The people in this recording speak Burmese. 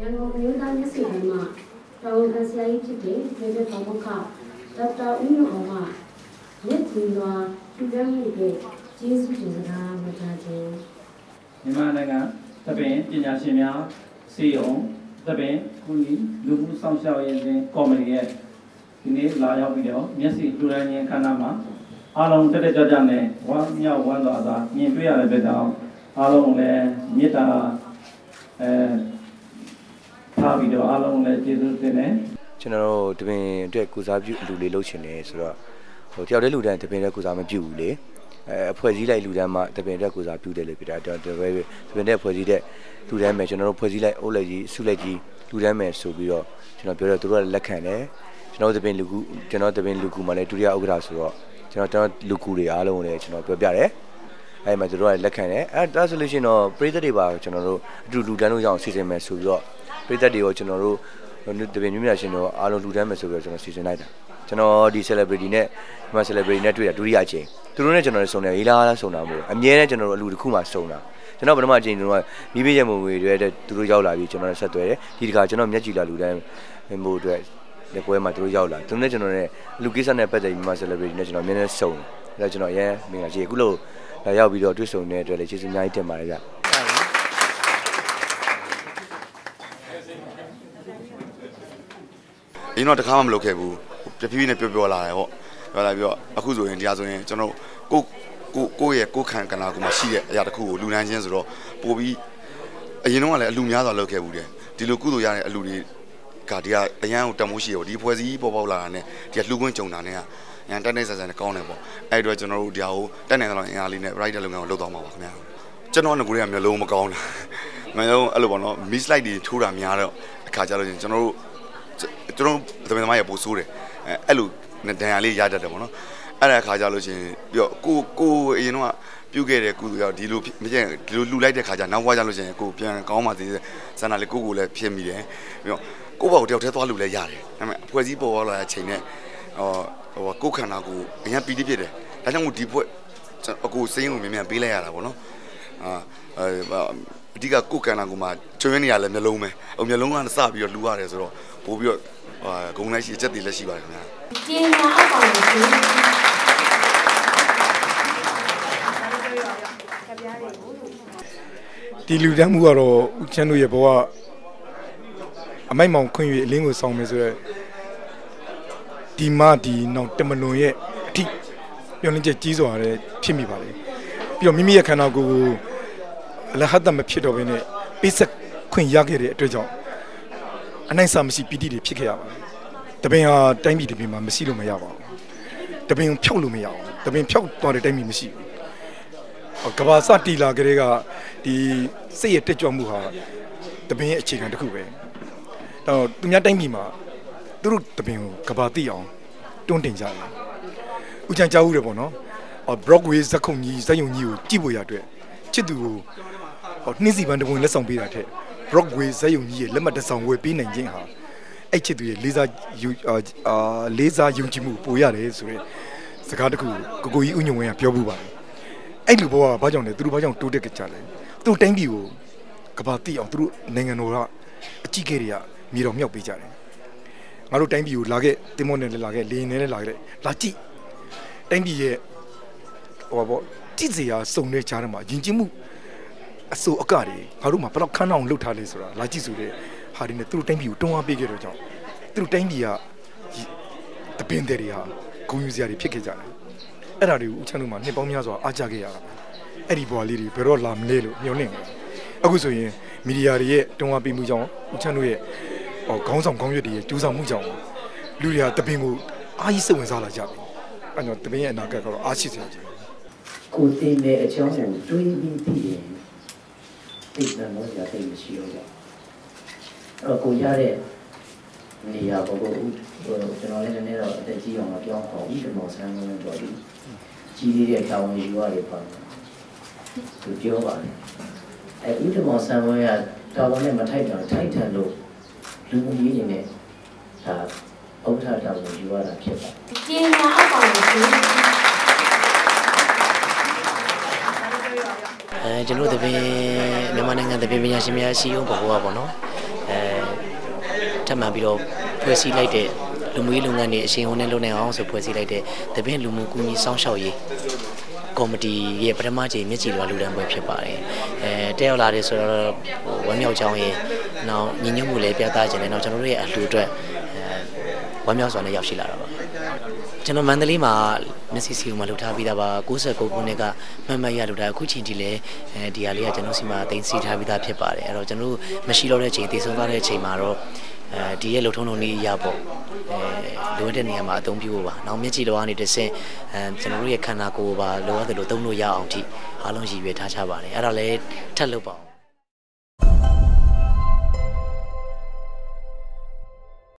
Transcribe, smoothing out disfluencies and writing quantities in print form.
တော်မျိုးသားမျက်စိထဲမှာတောင်ကဆရာကြီးဖြစ်တဲ့ဒေါက်တာဒေါက်တာဦးညွန့်အောင်ကမျက်ကြည်လွာထူထမ်းမှုတွေကျေးဇူးတင်စကားမထားခြင်းမြန်မာနိုင်ငံသပင်ပညာရှင်များစီအောင်သပင်ခုနီလူမှုဆောင်ရှောက်ရေးစဉ်ကော်မတီရဲ့ဒီနေ့လာရောက်ပြီးတော့မျက်စိထူထမ်းခြင်းခန္ဓာမှာအားလုံးတက်ကြကြနဲ့ဝမ်းမြောက်ဝမ်းသာသာမြင်တွေ့ရတဲ့အတွက်ကြောင့်အားလုံးလည်းမေတ္တာထားပြီးတော့အားလုံးလည်းကျေးဇူးတင်တယ်ကျွန်တော်တို့တပင်အတွက်ကုစားပြုလူလေးလုပ်ချင်တယ်ဆိုတော့တယောက်တည်းလူတန်းတပင်အတွက်ကုစားမပြုဘူးလေအဖွဲ့စည်းလိုက်လူတန်းမှာတပင်အတွက်ကုစားပြုတယ်လို့ပြတာတပင်တဲ့အဖွဲ့စည်းတဲ့လူတန်းမယ်ကျွန်တော်တို့ဖွဲ့စည်းလိုက်အုပ်လိုက်ကြီးစုလိုက်ကြီးလူတန်းမယ်ဆိုပြီးတော့ကျွန်တော်ပြောတော့သူတို့ကလက်ခံတယ်ကျွန်တော်တပင်လူကူမှာလည်းဒုတိယဥက္ကဋ္ဌဆိုတော့ကျွန်တော်လူကူတွေအားလုံးလည်းကျွန်တော်ပြောပြတယ်အဲ့မှာသူတို့ကလက်ခံတယ်ဒါဆိုလို့ရှိရင်တော့ပြည်သက်တွေပါကျွန်တော်တို့အတူလူတန်းလို့ရအောင်စီစဉ်မယ်ဆိုပြီးတော့ပြည်သက်တွေကိုကျွန်တော်တို့တပင်မျိုးများရှင်တို့အားလုံးလူတန်းမယ်ဆိုပြီးတော့ကျွန်တော်စီစဉ်လိုက်တာကျွန်တော်ဒီ celebrity နဲ့ဒီမှာ celebrity နဲ့တွေ့တာဒုတိယအချိန်သူတို့နဲ့ကျွန်တော်လည်းစုံတယ်ရေးလားစုံတာမဟုတ်အမြဲတမ်းကျွန်တော်တို့အလူတစ်ခုမှစုံတာကျွန်တော်ပထမအချိန်တုန်းကမိဘရဲ့မုံငွေတွေသူတို့ရောက်လာပြီးကျွန်တော်လည်းဆက်သွယ်တယ်ဒီတခါကျွန်တော်မျက်ကြည်လာလူတန်းမို့အတွက်လက်ပွဲမှာသူတို့ရောက်လာသူနဲ့ကျွန်တော်နဲ့လူကိစ္စနဲ့ပတ်သက်ပြီးမြန်မာ celebrity နဲ့ကျွန်တော်အမြဲတမ်းစုံတယ်ကျွန်တော်ရဲမင်္ဂလာကြီးအခုလို့လာရောက်ပြီးတော့တွေ့ဆုံနေတဲ့အတွက်လည်းကျေးဇူးအများကြီးတင်ပါတယ်ဗျဒီတော့တခါမှမလုပ်ခဲ့ဘူးပြပြနဲ့ပြောလာတယ်ပေါ့ပြောလာပြီးတော့အခုဆိုရင်တရားဆိုရင်ကျွန်တော်ကိုယ့်ရဲ့ကိုယ်ခံကဏ္ဍကိုမှရှိတဲ့အရာတစ်ခုကိုလူနိုင်ချင်းဆိုတော့ပို့ပြီးအရင်တော့ကလည်းအလူများစွာလုပ်ခဲ့ဘူးတယ်ဒီလိုကုသိုလ်ရတဲ့အလူတွေကဒီကအရန်ကိုတမိုးရှိရောဒီဖွဲ့စည်းပေါ်ပေါက်လာတာနဲ့ဒီကလှူခွင့်ကြုံတာနဲ့ရန်တက်နေဆန်ဆန်နဲ့ကောင်းတယ်ပေါ့အဲ့အတွက်ကျွန်တော်တို့ဒီဟာကိုတက်နေတဲ့အင်အားလေးနဲ့ right လုပ်ငန်းကိုလုပ်သွားမှာပါခင်ဗျာကျွန်တော်ကကိုယ်ကမျိုးလုံးမကောင်းတာမင်းတို့အဲ့လိုပေါ့နော် miss light တွေထိုးတာများတော့အခါကြလို့ကျွန်တော်တို့သမီးသမားရပို့ဆိုးတယ်အဲ့လိုဒဏ်ရာလေးရတတ်တယ်ပေါ့နော်အဲ့ဒါအခါကြလို့ရှင်ပြီးတော့ကိုအရင်တော့ပြုတ်ခဲ့တဲ့ကုသိုလ်ရောက်ဒီလိုမကျန်ဒီလိုလှူလိုက်တဲ့ခါကျနောက်ဘွားကြလို့ရှင်ကိုပြန်ကောင်းပါသေးတယ်စန္ဒလေးကိုလည်းဖြစ်မိတယ်ပြီးတော့ကိုဘောက်တယောက်တည်းသွားလှူလဲရတယ်ဒါပေမဲ့အဖွဲ့စည်းပေါ်လာတဲ့အချိန်နဲ့ကိုခန္ဓာကိုအရင်ပီတိဖြစ်တယ်ဒါကြောင့်မို့ဒီဖွဲ့အခုစိမ်းကိုမြန်ပေးလိုက်ရတာပေါ့နော်အဓိကကိုခန္ဓာကိုမှကျွမ်းနေရလဲမျိုးလုံးပဲမျက်လုံးကစပြီးတော့လှူရတယ်ဆိုတော့ပို့ပြီးတော့ဂုံလိုက်ရှိချက်တွေလည်းရှိပါတယ်ခင်ဗျာကျင်းညာအပေါင်းကိုဒီလူတန်းမှုကတော့ဦးချမ်းတို့ရဲ့ဘဝအမိုက်မောင်ခွင့်၍အလင်းကိုဆောင်မယ်ဆိုတော့ဒီနောက်တမလွန်ရဲ့အထိပြောင်းလဲချက်ကြီးစွာတဲ့ဖြစ်မိပါလေပြီးတော့မိမိရဲ့ခန္ဓာကိုယ်ကိုအလဟတ်တမဖြစ်တော့ဘဲနဲ့ပိစက်ခွင့်ရခဲ့တဲ့အတွက်ကြောင့်အနိုင်စာမရှိပီတိတွေဖြစ်ခဲ့ရပါတယ်တပင်ဟာတိုင်းပြည်တပင်မှာမရှိလို့မရပါဘူးတပင်ဖြောက်လို့မရအောင်တပင်ဖြောက်သွားတဲ့တိုင်းပြည်မရှိဘူးကဘာစတီလာကလေးကဒီစိတ်ရဲ့တက်ကြွမှုဟာတပင်ရဲ့အခြေခံတစ်ခုပဲတော့သူများတိုင်းပြည်မှာသူတို့တပင်ကိုကဘာတိအောင်တွန်းတင်ကြတယ်ဦးချမ်းကြားဦးတယ်ပေါ့နော်Broadway ဇက်ခုံကြီးဇက်ယုံကြီးကိုကြည့်ဖို့ရအတွက်ချစ်သူကိုနှင်းစီပန်းတပွင့်လက်ဆောင်ပေးတာထက် Broadway ဇက်ယုံကြီးရဲ့လက်မှတ်တစ်ဆောင်ဝယ်ပေးနိုင်ခြင်းဟာအဲ့ချစ်သူရဲ့လေးစားယုံကြည်မှုပိုရတယ်ဆိုရဲစကားတစ်ခုကိုကြီးဦးညုံဝင်းကပြောဘူးပါတယ်အဲ့လူဘဝကဘာကြောင့်လဲသူတို့ဘာကြောင့်တိုးတက်ကြလဲသူတို့တိုင်းပြည်ကိုကဘာတိအောင်သူတို့နိုင်ငံတော်ကအကြီးအကဲတွေကမြေတော်မြောက်ပေးကြတယ်ငါတို့တိုင်းပြည်ကိုလာခဲ့တင်မောနဲ့လည်းလာခဲ့လေရင်နဲ့လည်းလာခဲ့လာကြည့်တိုင်းပြည်ရဲ့ကြည့်စရာစုံတဲ့ကြားထဲမှာယဉ်ကျေးမှုအစိုးအကတွေငါတို့မှာဘယ်တော့ခန်းအောင်လှုပ်ထားလဲဆိုတာလာကြည့်ဆိုတဲ့ဟာဒီနဲ့သူတို့တိုင်းပြည်ကိုတွန်းအားပေးခဲ့တော့ကြောင့်သူတို့တိုင်းပြည်ကတပင်းတွေဟာဂုဏ်ယူစရာတွေဖြစ်ခဲ့ကြတယ်အဲ့ဒါတွေကိုဦးချမ်းတို့မှာနှစ်ပေါင်းများစွာအားကြခဲ့ရတာအဲ့ဒီဘွားလေးတွေဘယ်တော့လာမလဲလို့မျှော်လင့်တယ်အခုဆိုရင်မီဒီယာတွေရဲ့တွန်းအားပေးမှုကြောင့်ဦးချမ်းတို့ရဲ့ခေါင်းဆောင်ခေါင်းရွက်တွေရဲ့ကျူးဆောင်မှုကြောင့်လူတွေကတပင်းကိုအားကြီးစိတ်ဝင်စားလာကြပြီအဲ့တော့တပင်းရဲ့အနာဂတ်ကတော့အားရှိစရာကြီးကိုတင်တဲ့အကြောင်းကိုတွေးပြီးသိရင်သိတဲ့မောစရာသိမရှိတော့ဘူးအဲ့ကိုရတဲ့နေရာပေါ်ကိုကျွန်တော်လည်းနည်းနည်းတော့အသက်ကြီးအောင်ပြောင်းအောင်ဒီမောဆန်းလို့တော့ဒီကြီးလေးတဲ့တောင်းယူရတယ်ပါသူပြောပါတယ်အဲ့ဒီမောဆန်းဝဲကတောင်းနဲ့မထိုက်တော့ထိုက်တယ်လို့လူကြီးတွေနဲ့ဒါဥက္ကဋ္ဌတောင်းယူရတာဖြစ်ပါတယ်ကျင်းညာအပေါင်းကိုကျွန်တော်တပင်မြန်မာနိုင်ငံတပင်ပညာရှင်များရှိအောင်ပေါ့ပေါ့နော်ထပ်မံပြီးတော့ဖွဲ့စည်းလိုက်တဲ့လူမှုရေးလုပ်ငန်းတွေအရှင်ဝန်နဲ့လုပ်နေအောင်ဆိုဖွဲ့စည်းလိုက်တဲ့တပင်းလူမှုကူညီဆောင်ရှောက်ရေးကော်မတီရဲ့ပထမကြိမ်မျက်ကြည်လွှာလူတန်းပွဲဖြစ်ပါတယ်တက်ရောက်လာတယ်ဆိုတော့ဝမ်းမြောက်ကြောင်းရဲ့နောက်ညီညွတ်မှုလည်းပြသခြင်းနဲ့နောက်ကျွန်တော်တို့ရဲ့အလှူအတွက်ဝမ်းမြောက်စွာနဲ့ရောက်ရှိလာတာပါကျွန်တော်မန္တလေးမှာမျက်စိစီကိုမှလှူထားပြီးသားပါ69ခုနှစ်ကမှတ်မှတ်ရလှူထားအခုချိန်ထိလည်းဒီဟာလေးကကျွန်တော်စီမှာတင်စီထားပြီးသားဖြစ်ပါတယ်အဲ့တော့ကျွန်တော်မရှိတော့တဲ့ချိန်တည်ဆုံးသွားတဲ့ချိန်မှာတော့ဒီရဲ့လှုပ်ထုံးလုံးလေးရပေါ့လိုတဲ့နေရာမှာအသုံးပြုဖို့ပါနောက်မျက်ကြည်လွှာကနေတစ်ဆင့်ကျွန်တော်တို့ရဲ့ခန္ဓာကိုယ်ပါလိုအပ်တယ်လို့သုံးလို့ရအောင်ထိအားလုံးရည်ရွယ်ထားချပါတယ်အဲ့ဒါလည်းထပ်လုပ်ပါ